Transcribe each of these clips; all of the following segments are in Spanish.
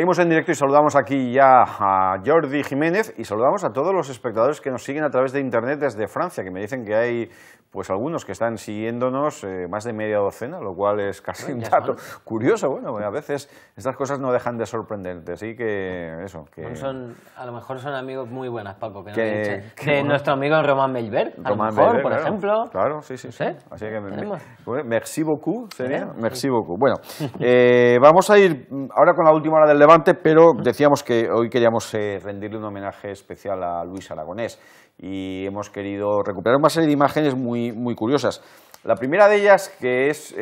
Seguimos en directo y saludamos aquí ya a Jordi Jiménez y saludamos a todos los espectadores que nos siguen a través de internet desde Francia, que me dicen que hay pues algunos que están siguiéndonos, más de media docena, lo cual es casi un dato curioso. Bueno, a veces estas cosas no dejan de sorprenderte, así que eso. Que a lo mejor son amigos muy buenas, Paco, que bueno, nuestro amigo Román Melbert, a lo mejor, por ejemplo. Claro, sí. ¿Sí? Así que merci beaucoup, sería. Sí. Merci beaucoup. Bueno, vamos a ir ahora con la última hora del Levante, pero decíamos que hoy queríamos rendirle un homenaje especial a Luis Aragonés y hemos querido recuperar una serie de imágenes muy curiosas. La primera de ellas, que es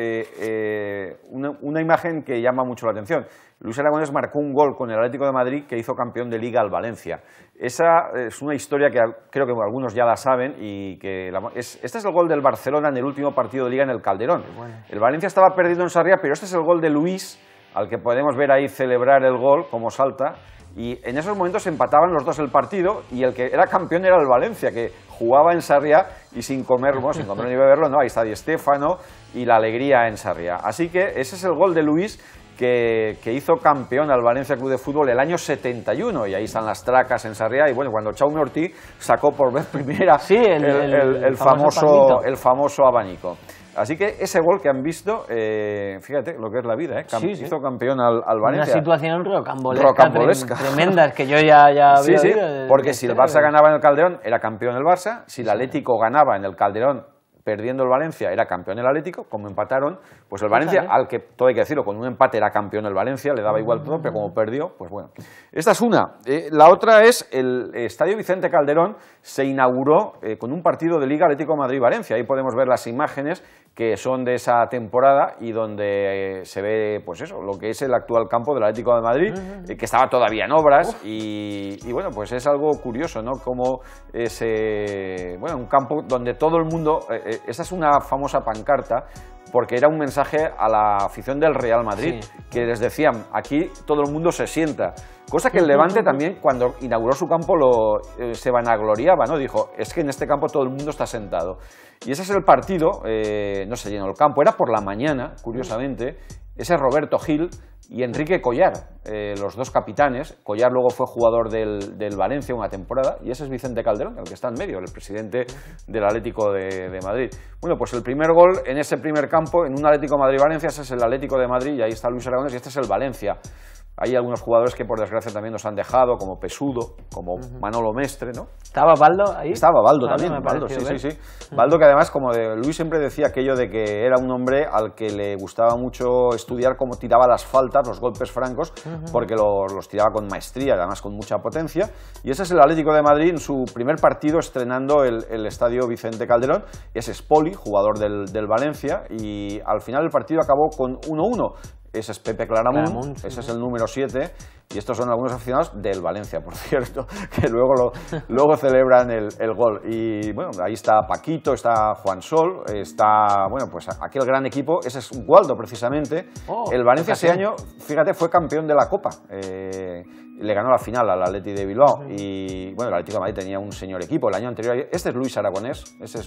una imagen que llama mucho la atención. Luis Aragonés marcó un gol con el Atlético de Madrid que hizo campeón de Liga al Valencia. Esa es una historia que creo que algunos ya la saben y que este es el gol del Barcelona en el último partido de Liga en el Calderón. El Valencia estaba perdido en Sarriá, pero este es el gol de Luis, al que podemos ver ahí celebrar el gol, como salta. Y en esos momentos empataban los dos el partido y el que era campeón era el Valencia, que jugaba en Sarriá y sin comer ni beberlo, no, ahí está Di Stéfano y la alegría en Sarriá. Así que ese es el gol de Luis que hizo campeón al Valencia Club de Fútbol el año 71, y ahí están las tracas en Sarriá, y bueno, cuando Jaume Ortí sacó por vez primera el famoso abanico. Así que ese gol que han visto, fíjate lo que es la vida, hizo campeón al Valencia. Una situación rocambolesca. Tremenda, que yo ya había oído. Porque si el Barça ganaba en el Calderón, era campeón el Barça. Si el Atlético ganaba en el Calderón, perdiendo el Valencia, era campeón el Atlético. Como empataron, pues el Valencia, al que todo hay que decirlo, con un empate era campeón el Valencia, le daba igual todo, pero como perdió, pues bueno. Esta es una. La otra es el Estadio Vicente Calderón se inauguró con un partido de Liga Atlético Madrid-Valencia. Ahí podemos ver las imágenes que son de esa temporada y donde se ve, pues eso, lo que es el actual campo del Atlético de Madrid, que estaba todavía en obras y bueno, pues es algo curioso, ¿no? Como un campo donde todo el mundo, esa es una famosa pancarta, porque era un mensaje a la afición del Real Madrid, que les decían, aquí todo el mundo se sienta. Cosa que el Levante también, cuando inauguró su campo, se vanagloriaba, ¿no? Dijo, es que en este campo todo el mundo está sentado. Y ese es el partido, no se llenó el campo, era por la mañana, curiosamente, ese Roberto Gil y Enrique Collar, los dos capitanes. Collar luego fue jugador del Valencia una temporada, y ese es Vicente Calderón, el que está en medio, el presidente del Atlético de Madrid. Bueno, pues el primer gol en ese primer campo, en un Atlético Madrid-Valencia, ese es el Atlético de Madrid, y ahí está Luis Aragonés, y este es el Valencia. Hay algunos jugadores que por desgracia también nos han dejado, como Pesudo, como Manolo Mestre, ¿no? ¿Estaba Baldo ahí? Estaba Baldo también, Baldo, sí. Baldo, que además, como Luis siempre decía aquello de que era un hombre al que le gustaba mucho estudiar cómo tiraba las faltas, los golpes francos, porque los tiraba con maestría, además con mucha potencia. Y ese es el Atlético de Madrid en su primer partido estrenando el Estadio Vicente Calderón. Ese es Poli, jugador del Valencia, y al final el partido acabó con 1-1. Ese es Pepe Claramunt, ese es el número 7, y estos son algunos aficionados del Valencia, por cierto, que luego celebran el gol. Y bueno, ahí está Paquito, está Juan Sol, está, bueno, pues aquel gran equipo, ese es Waldo precisamente. El Valencia ese año, fíjate, fue campeón de la Copa. Le ganó la final al Atleti de Bilbao y bueno, el Atlético de Madrid tenía un señor equipo el año anterior. Este es Luis Aragonés,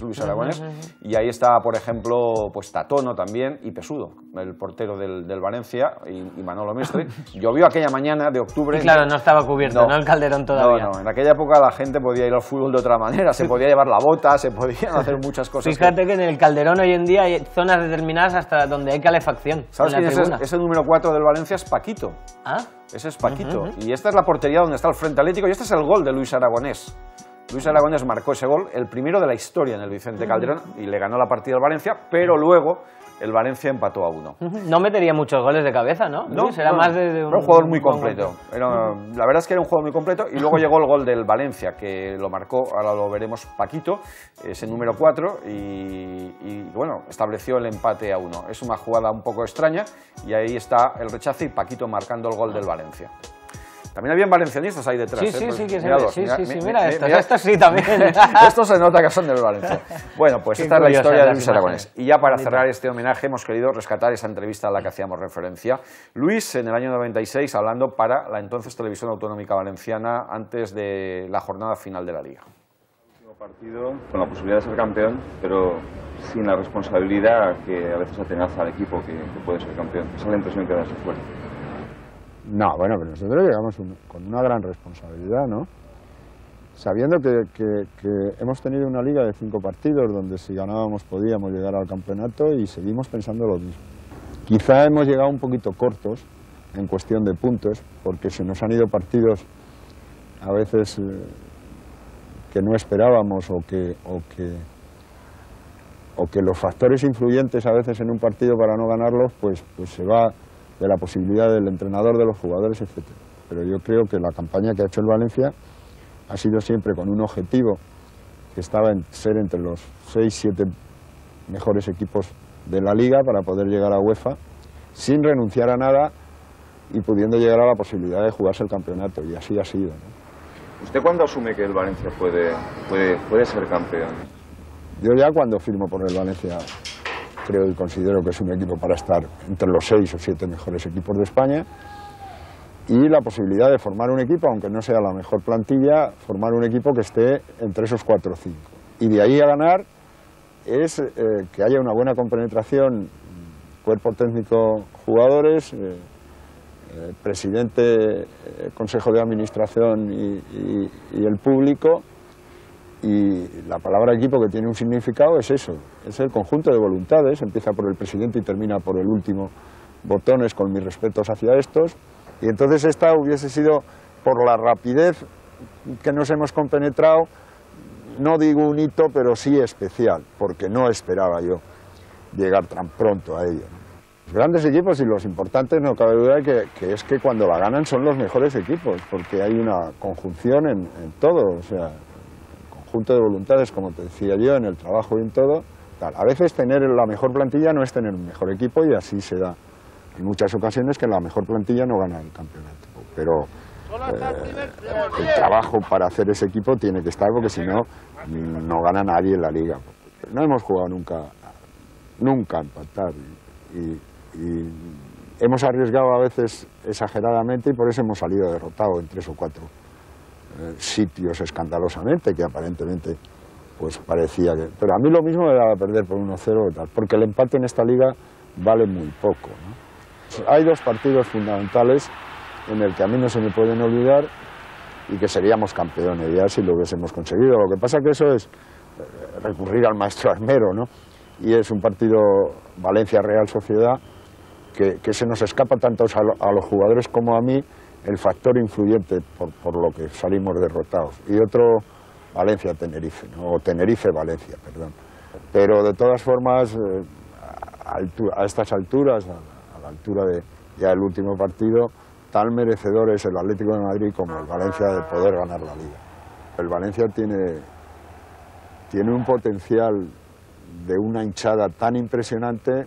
y ahí está, por ejemplo, pues Tatono también y Pesudo, el portero del Valencia, y Manolo Mestre. Llovió aquella mañana de octubre. Y claro, no estaba cubierto, ¿no? El Calderón todavía. No, en aquella época la gente podía ir al fútbol de otra manera, se podía llevar la bota, se podían hacer muchas cosas. Fíjate que en el Calderón hoy en día hay zonas determinadas hasta donde hay calefacción. ¿Sabes quién es el número 4 del Valencia? Es Paquito. ¿Ah? Ese es Paquito. Y esta es la portería donde está el Frente Atlético, y este es el gol de Luis Aragonés. Luis Aragonés marcó ese gol, el primero de la historia en el Vicente Calderón, y le ganó la partida al Valencia, pero luego el Valencia empató a 1. No metería muchos goles de cabeza, ¿no? No, era más de era un jugador muy completo. La verdad es que era un jugador muy completo, y luego llegó el gol del Valencia, que lo marcó, ahora lo veremos, Paquito, ese número 4, y bueno, estableció el empate a 1. Es una jugada un poco extraña, y ahí está el rechace y Paquito marcando el gol del Valencia. También habían valencianistas ahí detrás. Mira, estos sí también. Estos se nota que son del Valencia. Bueno, pues esta es la historia de Luis Aragonés. Y ya para cerrar este homenaje hemos querido rescatar esa entrevista a la que hacíamos referencia. Luis, en el año 96, hablando para la entonces Televisión Autonómica Valenciana antes de la jornada final de la Liga. Último partido, con la posibilidad de ser campeón, pero sin la responsabilidad que a veces atenaza al equipo que puede ser campeón. Esa es la impresión que da ese fuera. No, bueno, pero nosotros llegamos con una gran responsabilidad, ¿no? Sabiendo que hemos tenido una liga de 5 partidos donde si ganábamos podíamos llegar al campeonato y seguimos pensando lo mismo. Quizá hemos llegado un poquito cortos en cuestión de puntos porque se nos han ido partidos a veces que no esperábamos o que los factores influyentes a veces en un partido para no ganarlos pues se va de la posibilidad del entrenador, de los jugadores, etc. Pero yo creo que la campaña que ha hecho el Valencia ha sido siempre con un objetivo que estaba en ser entre los 6-7 mejores equipos de la Liga para poder llegar a UEFA sin renunciar a nada y pudiendo llegar a la posibilidad de jugarse el campeonato, y así ha sido, ¿no? ¿Usted cuándo asume que el Valencia puede ser campeón? Yo ya cuando firmo por el Valencia creo y considero que es un equipo para estar entre los 6 o 7 mejores equipos de España, y la posibilidad de formar un equipo, aunque no sea la mejor plantilla, formar un equipo que esté entre esos 4 o 5. Y de ahí a ganar es que haya una buena compenetración, cuerpo técnico, jugadores, presidente, consejo de administración y el público. Y la palabra equipo, que tiene un significado, es eso, es el conjunto de voluntades, empieza por el presidente y termina por el último botones, con mis respetos hacia estos. Y entonces esta hubiese sido, por la rapidez que nos hemos compenetrado, no digo un hito, pero sí especial, porque no esperaba yo llegar tan pronto a ello. Los grandes equipos y los importantes, no cabe duda que es que cuando la ganan son los mejores equipos, porque hay una conjunción en todo, o sea, conjunto de voluntades, como te decía yo, en el trabajo y en todo. Tal. A veces tener la mejor plantilla no es tener un mejor equipo, y así se da en muchas ocasiones que la mejor plantilla no gana el campeonato. Pero el trabajo para hacer ese equipo tiene que estar, porque si no, no gana nadie en la liga. No hemos jugado nunca a empatar, y hemos arriesgado a veces exageradamente, y por eso hemos salido derrotados en 3 o 4 sitios escandalosamente, que aparentemente pues parecía que... Pero a mí lo mismo me daba perder por 1-0 y tal, porque el empate en esta liga vale muy poco, ¿no? Hay 2 partidos fundamentales en el que a mí no se me pueden olvidar y que seríamos campeones ya si lo hubiésemos conseguido. Lo que pasa que eso es recurrir al maestro armero, ¿no? Y es un partido Valencia-Real Sociedad que se nos escapa tanto a los jugadores como a mí el factor influyente por lo que salimos derrotados. Y otro Valencia-Tenerife, ¿no? O Tenerife-Valencia, perdón. Pero de todas formas, a estas alturas, a la altura de ya el último partido, tan merecedor es el Atlético de Madrid como el Valencia de poder ganar la Liga. El Valencia tiene un potencial de una hinchada tan impresionante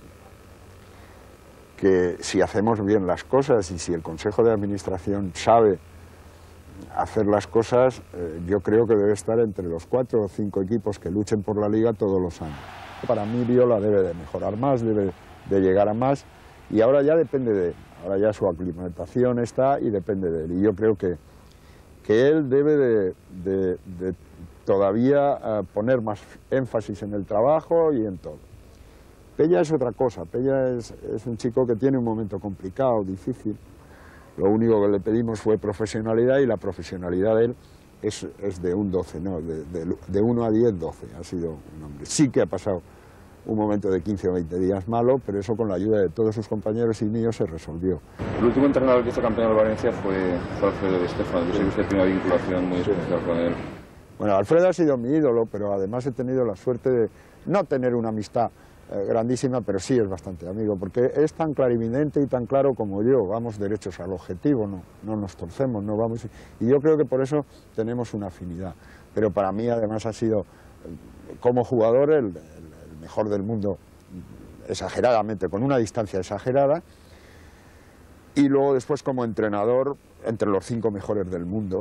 que si hacemos bien las cosas y si el Consejo de Administración sabe hacer las cosas, yo creo que debe estar entre los 4 o 5 equipos que luchen por la Liga todos los años. Para mí Viola debe de mejorar más, debe de llegar a más, y ahora ya depende de él, ahora ya su aclimatación está y depende de él. Y yo creo que él debe de todavía poner más énfasis en el trabajo y en todo. Pella es otra cosa, Pella es un chico que tiene un momento complicado, difícil. Lo único que le pedimos fue profesionalidad, y la profesionalidad de él es de un 12, ¿no? De 1 a 10, 12, ha sido un hombre. Sí que ha pasado un momento de 15 o 20 días malo, pero eso con la ayuda de todos sus compañeros y míos se resolvió. El último entrenador que hizo campeón de Valencia fue Alfredo Di Stéfano. Yo sé que usted tiene una vinculación muy especial con él. Bueno, Alfredo ha sido mi ídolo, pero además he tenido la suerte de no tener una amistad grandísima, pero sí es bastante amigo, porque es tan clarividente y tan claro como yo. Vamos derechos al objetivo, no nos torcemos, no vamos. Y yo creo que por eso tenemos una afinidad. Pero para mí además ha sido, como jugador, el mejor del mundo, exageradamente, con una distancia exagerada, y luego después como entrenador, entre los 5 mejores del mundo.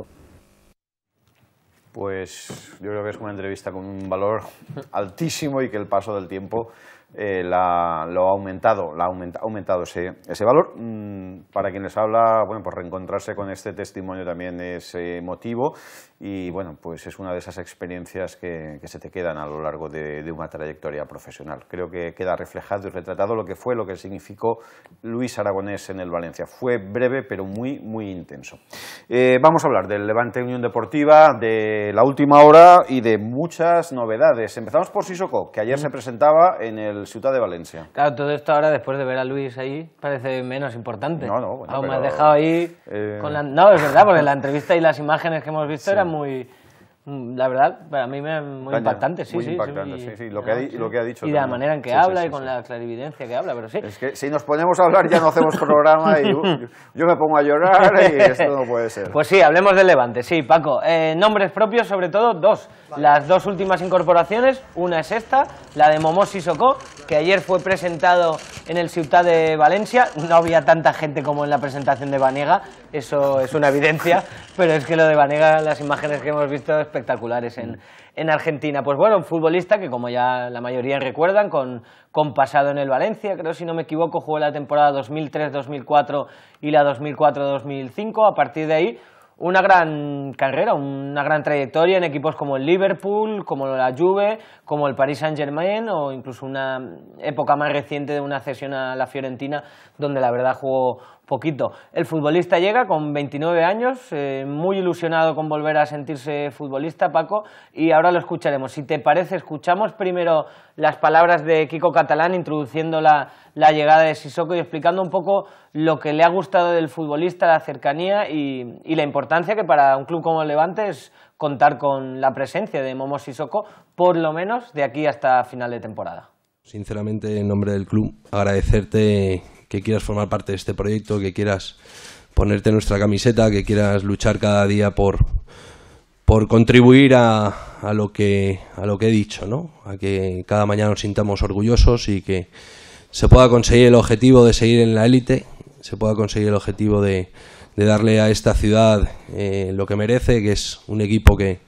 Pues yo creo que es una entrevista con un valor altísimo, y que el paso del tiempo lo ha aumentado ese valor. Para quien les habla, bueno, pues reencontrarse con este testimonio también es emotivo y bueno, pues es una de esas experiencias que se te quedan a lo largo de una trayectoria profesional. Creo que queda reflejado y retratado lo que significó Luis Aragonés en el Valencia. Fue breve pero muy, muy intenso. Vamos a hablar del Levante Unión Deportiva, de la última hora y de muchas novedades. Empezamos por Sissoko, que ayer se presentaba en el Ciutat de Valencia. Claro, todo esto ahora, después de ver a Luis ahí, parece menos importante. No, bueno, me has dejado ahí con la... No, es verdad, porque la entrevista y las imágenes que hemos visto eran muy... La verdad, para mí muy impactante, sí. Lo que ha dicho. Y de la manera en que habla y con la clarividencia que habla, pero sí. Es que si nos ponemos a hablar ya no hacemos programa y yo me pongo a llorar y esto no puede ser. Pues sí, hablemos del Levante, sí, Paco. Nombres propios, sobre todo, dos. Las dos últimas incorporaciones, una es esta, la de Momo Sissoko, que ayer fue presentado en el Ciutat de Valencia. No había tanta gente como en la presentación de Banega, eso es una evidencia, pero es que lo de Banega, las imágenes que hemos visto espectaculares en Argentina. Pues bueno, un futbolista que, como ya la mayoría recuerdan, con pasado en el Valencia, creo, si no me equivoco, jugó la temporada 2003-2004 y la 2004-2005. A partir de ahí, una gran carrera, una gran trayectoria en equipos como el Liverpool, como la Juve, como el Paris Saint-Germain, o incluso una época más reciente de una cesión a la Fiorentina, donde la verdad jugó poquito. El futbolista llega con 29 años, muy ilusionado con volver a sentirse futbolista, Paco, y ahora lo escucharemos. Si te parece, escuchamos primero las palabras de Quico Catalán introduciendo la llegada de Sissoko y explicando un poco lo que le ha gustado del futbolista, la cercanía y la importancia que para un club como el Levante es contar con la presencia de Momo Sissoko, por lo menos de aquí hasta final de temporada. Sinceramente, en nombre del club, agradecerte que quieras formar parte de este proyecto, que quieras ponerte nuestra camiseta, que quieras luchar cada día por contribuir a lo que he dicho, ¿no? A que cada mañana nos sintamos orgullosos y que se pueda conseguir el objetivo de seguir en la élite, se pueda conseguir el objetivo de darle a esta ciudad lo que merece, que es un equipo que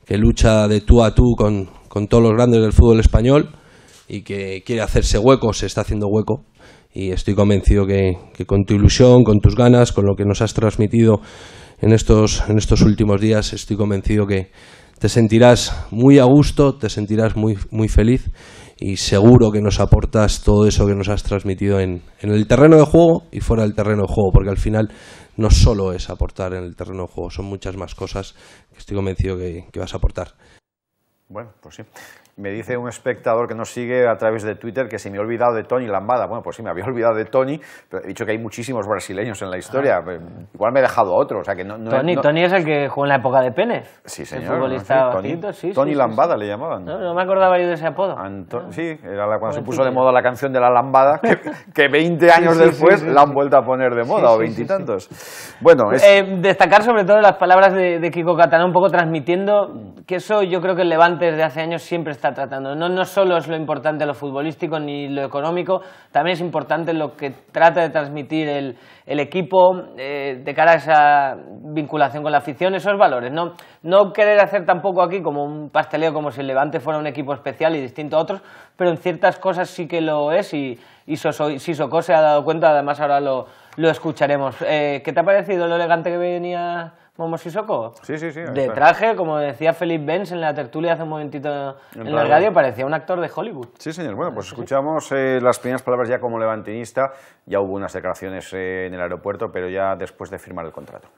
lucha de tú a tú con todos los grandes del fútbol español y que quiere hacerse hueco, se está haciendo hueco. Y estoy convencido que con tu ilusión, con tus ganas, con lo que nos has transmitido en estos últimos días, estoy convencido que te sentirás muy a gusto, te sentirás muy, muy feliz y seguro que nos aportas todo eso que nos has transmitido en el terreno de juego y fuera del terreno de juego, porque al final no solo es aportar en el terreno de juego, son muchas más cosas que estoy convencido que vas a aportar. Bueno, pues sí. Me dice un espectador que nos sigue a través de Twitter que si me he olvidado de Tony Lambada. Bueno, pues sí, me había olvidado de Tony, pero he dicho que hay muchísimos brasileños en la historia. Igual me he dejado otro. O sea que Tony es el que jugó en la época de Pérez. Sí, señor. El futbolista Tony Lambada le llamaban. No me acordaba yo de ese apodo. Sí, era cuando se puso de moda la canción de la lambada, que 20 años después la han vuelto a poner de moda, o veintitantos. Bueno, destacar sobre todo las palabras de Quico Catalán, un poco transmitiendo que eso yo creo que el Levante desde hace años siempre está tratando. No solo es lo importante lo futbolístico ni lo económico, también es importante lo que trata de transmitir el equipo de cara a esa vinculación con la afición, esos valores. No querer hacer tampoco aquí como un pasteleo, como si el Levante fuera un equipo especial y distinto a otros, pero en ciertas cosas sí que lo es y Sissoko se ha dado cuenta, además ahora lo escucharemos. ¿Qué te ha parecido lo elegante que venía Momo Sissoko? Sí. De traje, como decía Felipe Benz en la tertulia hace un momentito en la radio, parecía un actor de Hollywood. Sí, señor. Bueno, pues escuchamos las primeras palabras ya como levantinista. Ya hubo unas declaraciones en el aeropuerto, pero ya después de firmar el contrato.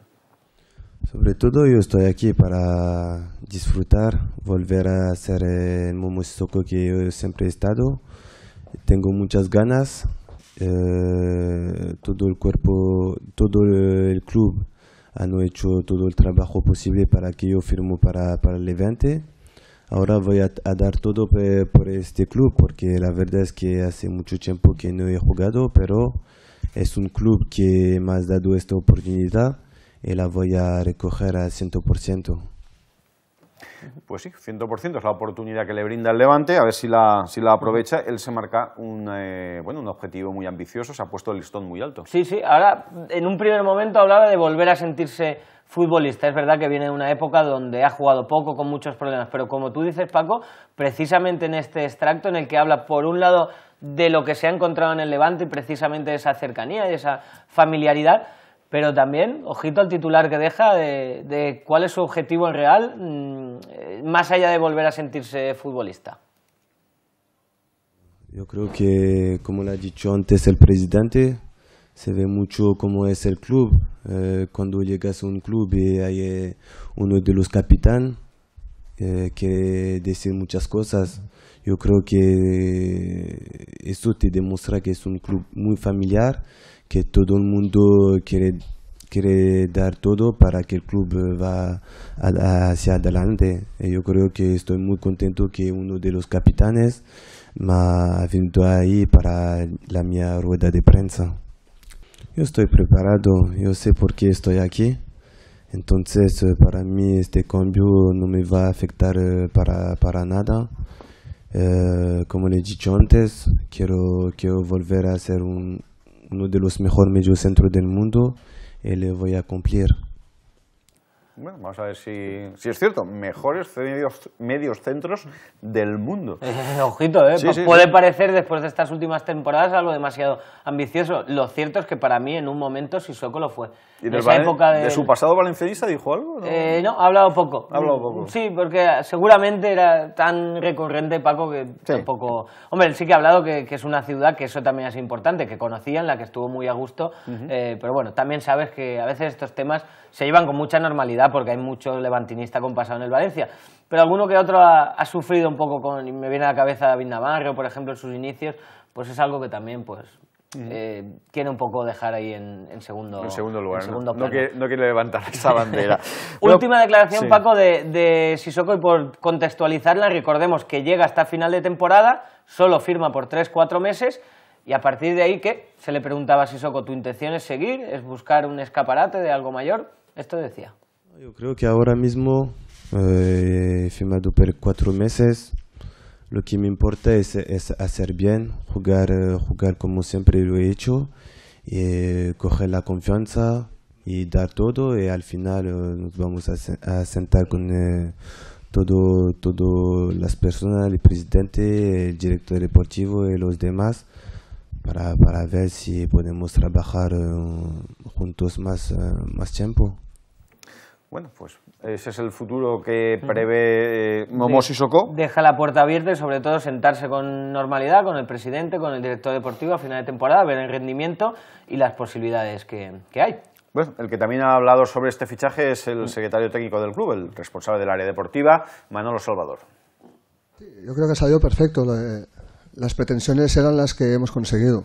Sobre todo yo estoy aquí para disfrutar, volver a ser el Momo Sissoko que yo siempre he estado. Tengo muchas ganas. Todo el cuerpo, todo el club han hecho todo el trabajo posible para que yo firme para el Levante. Ahora voy a dar todo por este club, porque la verdad es que hace mucho tiempo que no he jugado, pero es un club que me ha dado esta oportunidad y la voy a recoger al 100%. Pues sí, 100% es la oportunidad que le brinda el Levante, a ver si la aprovecha. Él se marca un objetivo muy ambicioso, se ha puesto el listón muy alto. Sí, ahora en un primer momento hablaba de volver a sentirse futbolista. Es verdad que viene de una época donde ha jugado poco, con muchos problemas, pero como tú dices, Paco, precisamente en este extracto en el que habla, por un lado, de lo que se ha encontrado en el Levante y precisamente esa cercanía y esa familiaridad, pero también, ojito al titular que deja de cuál es su objetivo en real, más allá de volver a sentirse futbolista. Yo creo que, como lo ha dicho antes el presidente, se ve mucho cómo es el club. Cuando llegas a un club y hay uno de los capitanes que decir muchas cosas, yo creo que eso te demuestra que es un club muy familiar, que todo el mundo quiere dar todo para que el club va hacia adelante. Yo creo que estoy muy contento que uno de los capitanes me ha venido ahí para la mía rueda de prensa. Yo estoy preparado, yo sé por qué estoy aquí. Entonces, para mí este cambio no me va a afectar para nada. Como le he dicho antes, quiero volver a ser uno de los mejores mediocentros del mundo y le voy a cumplir. Bueno, vamos a ver si es cierto. Mejores medios centros del mundo. Ojito, puede parecer después de estas últimas temporadas algo demasiado ambicioso. Lo cierto es que para mí en un momento Sissoko lo fue. ¿Y de su pasado valencianista dijo algo? No, ha hablado poco. Sí, porque seguramente era tan recurrente, Paco, que tampoco... Hombre, sí que ha hablado que es una ciudad, que eso también es importante, que conocía, en la que estuvo muy a gusto, pero bueno, también sabes que a veces estos temas se llevan con mucha normalidad porque hay mucho levantinista con pasado en el Valencia, pero alguno que otro ha sufrido un poco con, y me viene a la cabeza David Navarro, por ejemplo, en sus inicios, pues es algo que también quiere un poco dejar ahí en segundo lugar. No quiere levantar esa bandera. Última declaración, Paco, de Sissoko, y por contextualizarla, recordemos que llega hasta final de temporada, solo firma por 3-4 meses, y a partir de ahí, ¿qué? Se le preguntaba a Sissoko, ¿tu intención es seguir? ¿Es buscar un escaparate de algo mayor? Esto decía. Yo creo que ahora mismo he firmado por 4 meses. Lo que me importa es hacer bien, jugar como siempre lo he hecho, y coger la confianza y dar todo, y al final nos vamos a sentar con todas las personas, el presidente, el director deportivo y los demás, para ver si podemos trabajar juntos más tiempo. Bueno, pues ese es el futuro que prevé Momo Sissoko. Deja la puerta abierta y sobre todo sentarse con normalidad con el presidente, con el director deportivo a final de temporada, ver el rendimiento y las posibilidades que hay. Bueno, el que también ha hablado sobre este fichaje es el secretario técnico del club, el responsable del área deportiva, Manolo Salvador. Sí, yo creo que ha salido perfecto. Las pretensiones eran las que hemos conseguido.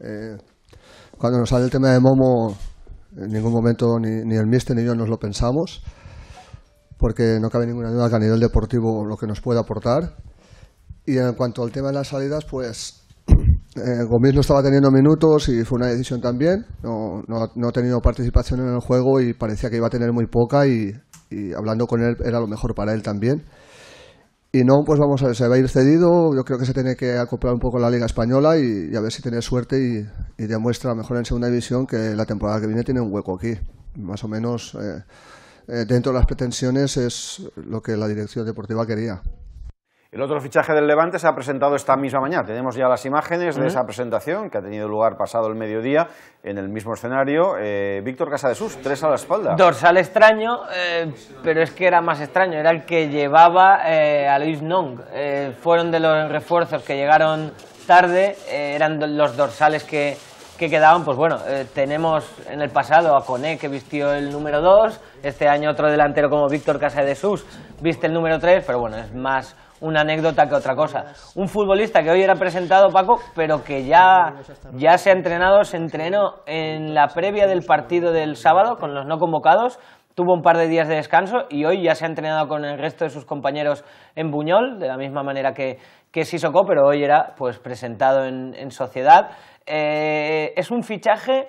Cuando nos sale el tema de Momo, en ningún momento ni el míster ni yo nos lo pensamos, porque no cabe ninguna duda que a nivel deportivo lo que nos puede aportar. Y en cuanto al tema de las salidas, pues Gomis no estaba teniendo minutos y fue una decisión también. No ha tenido participación en el juego y parecía que iba a tener muy poca, y hablando con él era lo mejor para él también. Y no, pues vamos a ver, se va a ir cedido. Yo creo que se tiene que acoplar un poco la Liga Española y a ver si tiene suerte y demuestra mejor en Segunda División que la temporada que viene tiene un hueco aquí. Más o menos dentro de las pretensiones es lo que la dirección deportiva quería. El otro fichaje del Levante se ha presentado esta misma mañana. Tenemos ya las imágenes de esa presentación que ha tenido lugar pasado el mediodía en el mismo escenario. Víctor Casadesús, 3 a la espalda. Dorsal extraño, pero es que era más extraño. Era el que llevaba a Luis Nong. Fueron de los refuerzos que llegaron tarde, eran los dorsales que quedaban. Pues bueno, tenemos en el pasado a Koné, que vistió el número 2. Este año otro delantero como Víctor Casadesús viste el número 3, pero bueno, es más una anécdota que otra cosa. Un futbolista que hoy era presentado, Paco, pero que ya se ha entrenado, se entrenó en la previa del partido del sábado con los no convocados, tuvo un par de días de descanso y hoy ya se ha entrenado con el resto de sus compañeros en Buñol, de la misma manera que Sissoko, pero hoy era pues presentado en Sociedad. Es un fichaje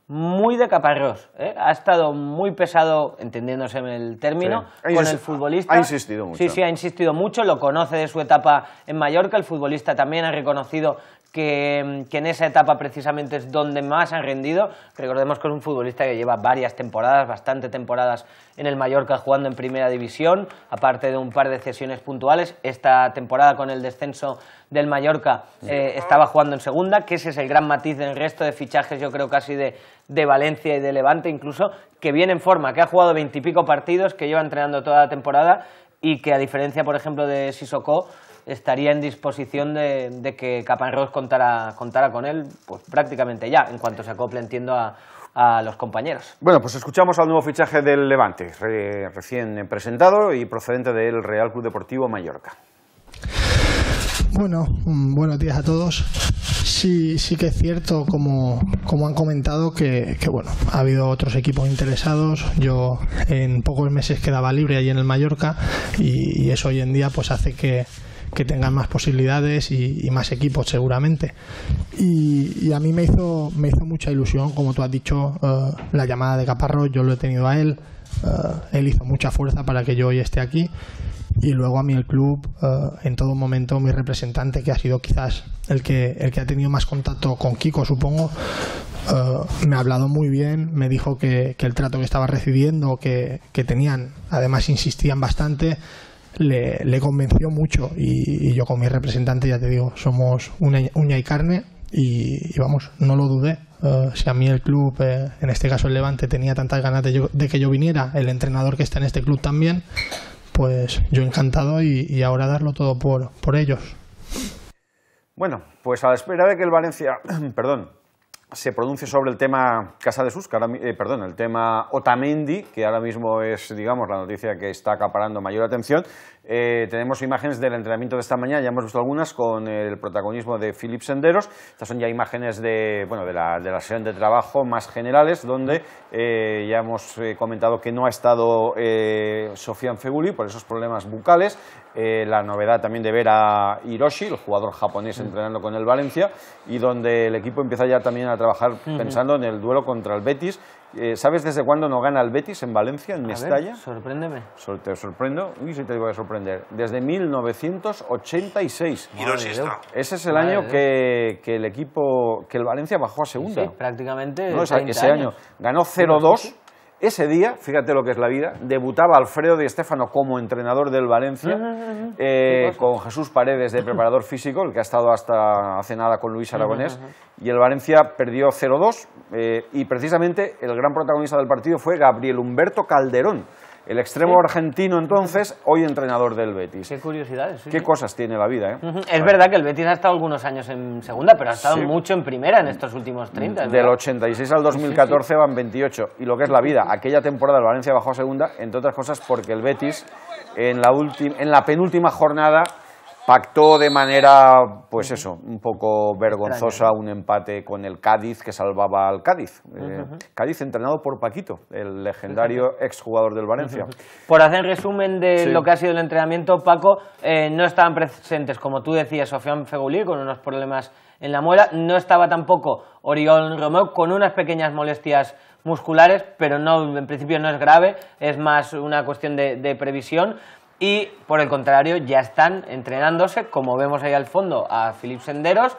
muy de Caparrós, ¿eh? Ha estado muy pesado, entendiéndose en el término, con el futbolista. Ha insistido mucho. Sí, ha insistido mucho, lo conoce de su etapa en Mallorca, el futbolista también ha reconocido que en esa etapa precisamente es donde más han rendido. Recordemos que es un futbolista que lleva varias temporadas, bastante temporadas en el Mallorca jugando en primera división, aparte de un par de cesiones puntuales. Esta temporada con el descenso del Mallorca estaba jugando en segunda, que ese es el gran matiz del resto de fichajes, yo creo casi de Valencia y de Levante incluso, que viene en forma, que ha jugado 20 y pico partidos, que lleva entrenando toda la temporada y que a diferencia por ejemplo de Sissoko, estaría en disposición de que Caparrós contara con él pues prácticamente ya, en cuanto se acople, entiendo, a los compañeros. Bueno, pues escuchamos al nuevo fichaje del Levante, recién presentado y procedente del Real Club Deportivo Mallorca. Bueno, buenos días a todos. Sí que es cierto, como han comentado, que bueno, ha habido otros equipos interesados. Yo en pocos meses quedaba libre allí en el Mallorca y eso hoy en día pues hace que tengan más posibilidades y más equipos seguramente. Y a mí me hizo mucha ilusión, como tú has dicho, la llamada de Caparrós. Yo lo he tenido a él. Él hizo mucha fuerza para que yo hoy esté aquí. Y luego a mí el club, en todo momento, mi representante, que ha sido quizás el que ha tenido más contacto con Kiko, supongo, me ha hablado muy bien, me dijo que el trato que estaba recibiendo, que tenían, además insistían bastante, le convenció mucho. Y yo con mi representante, ya te digo, somos uña y carne y vamos, no lo dudé. Si a mí el club, en este caso el Levante, tenía tantas ganas de que yo viniera, el entrenador que está en este club también, pues yo encantado y ahora darlo todo por ellos. Bueno, pues a la espera de que el Valencia, se pronuncie sobre el tema Casadesús, el tema Otamendi, que ahora mismo es, digamos, la noticia que está acaparando mayor atención. Tenemos imágenes del entrenamiento de esta mañana, ya hemos visto algunas con el protagonismo de Philippe Senderos. Estas son ya imágenes de la sesión de trabajo más generales, donde ya hemos comentado que no ha estado Sofiane Feghouli por esos problemas bucales. La novedad también de ver a Hiroshi, el jugador japonés, entrenando con el Valencia, y donde el equipo empieza ya también a trabajar pensando en el duelo contra el Betis. ¿Sabes desde cuándo no gana el Betis en Valencia, en Mestalla? A ver, sorpréndeme. Te sorprendo. Uy, sí te digo que sorprender. Desde 1986. Ese es el año que el Valencia bajó a segunda. Sí, prácticamente. ¿No? Ese año ganó 0-2. Ese día, fíjate lo que es la vida, debutaba Alfredo Di Stéfano como entrenador del Valencia, con Jesús Paredes de preparador físico, el que ha estado hasta hace nada con Luis Aragonés, y el Valencia perdió 0-2, y precisamente el gran protagonista del partido fue Gabriel Humberto Calderón, el extremo argentino entonces, hoy entrenador del Betis. Qué curiosidades. Qué cosas tiene la vida, ¿eh? Es verdad que el Betis ha estado algunos años en segunda, pero ha estado mucho en primera en estos últimos 30. Del 86 al 2014 van 28. Y lo que es la vida, aquella temporada el Valencia bajó a segunda, entre otras cosas porque el Betis en la penúltima jornada pactó de manera, pues eso, un poco vergonzosa un empate con el Cádiz, que salvaba al Cádiz. Cádiz entrenado por Paquito, el legendario exjugador del Valencia. Por hacer resumen de lo que ha sido el entrenamiento, Paco, no estaban presentes, como tú decías, Sofiane Feghouli con unos problemas en la muela, no estaba tampoco Oriol Romeu con unas pequeñas molestias musculares, pero no, en principio no es grave, es más una cuestión de previsión. Y por el contrario ya están entrenándose, como vemos ahí al fondo, a Philippe Senderos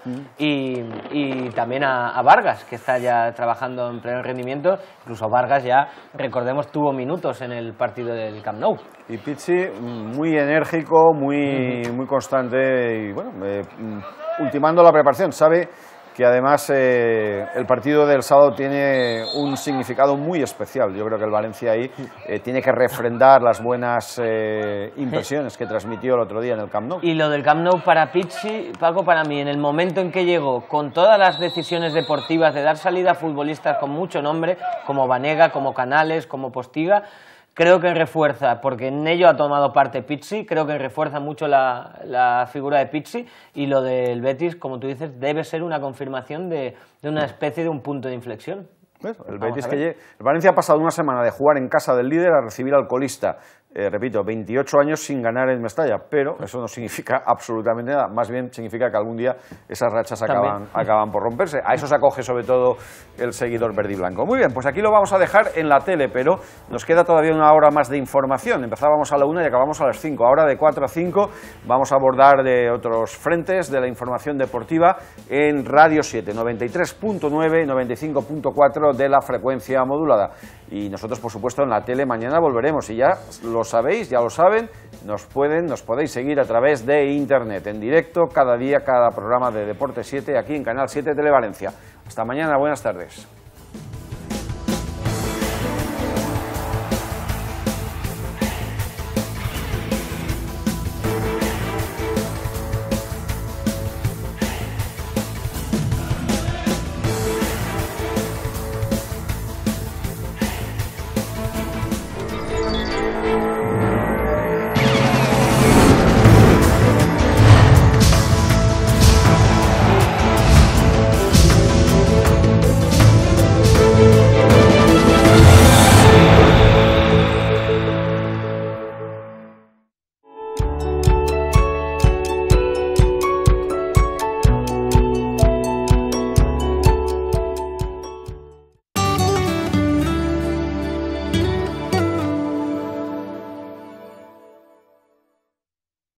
y también a Vargas, que está ya trabajando en pleno rendimiento. Incluso Vargas ya, recordemos, tuvo minutos en el partido del Camp Nou. Y Pizzi muy enérgico, muy constante y bueno, ultimando la preparación. Sabe que además el partido del sábado tiene un significado muy especial. Yo creo que el Valencia ahí tiene que refrendar las buenas impresiones que transmitió el otro día en el Camp Nou. Y lo del Camp Nou para Pizzi, Paco, para mí, en el momento en que llegó, con todas las decisiones deportivas de dar salida a futbolistas con mucho nombre, como Banega, como Canales, como Postiga, creo que refuerza, porque en ello ha tomado parte Pizzi, creo que refuerza mucho la figura de Pizzi, y lo del Betis, como tú dices, debe ser una confirmación de una especie de un punto de inflexión. El Betis el Valencia ha pasado una semana de jugar en casa del líder a recibir al colista. repito, 28 años sin ganar en Mestalla, pero eso no significa absolutamente nada, más bien significa que algún día esas rachas acaban por romperse. A eso se acoge sobre todo el seguidor verde y blanco. Muy bien, pues aquí lo vamos a dejar en la tele, pero nos queda todavía una hora más de información. Empezábamos a la 1 y acabamos a las 5. Ahora de 4 a 5 vamos a abordar de otros frentes de la información deportiva en Radio 7, 93.9, 95.4 de la frecuencia modulada. Y nosotros, por supuesto, en la tele mañana volveremos, y ya lo sabéis, ya lo saben, nos podéis seguir a través de Internet, en directo, cada día, cada programa de Deporte 7, aquí en Canal 7 Televalencia. Hasta mañana, buenas tardes.